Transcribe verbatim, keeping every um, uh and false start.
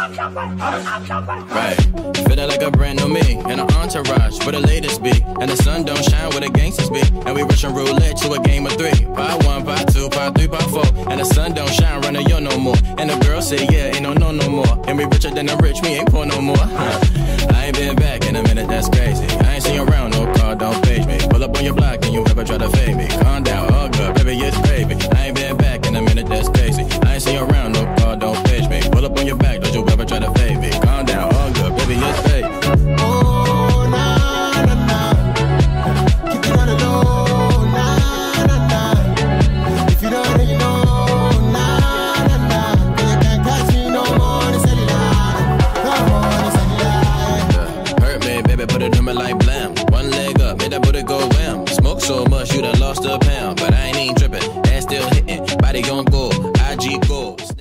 Right, feeling like a brand new me in an entourage where the latest be, and the sun don't shine where the gangsters be, and we rushing roulette to a game of three. Part one, part two, part three, part four, and the sun don't shine running yo no more, and the girl say yeah, ain't no no no more, and we richer than the rich, we ain't poor no more. Huh. I ain't been back in a minute, that's crazy. I ain't seen you around, no car, don't page me. Pull up on your block and you ever try to fade me. Calm down, all good, baby, it's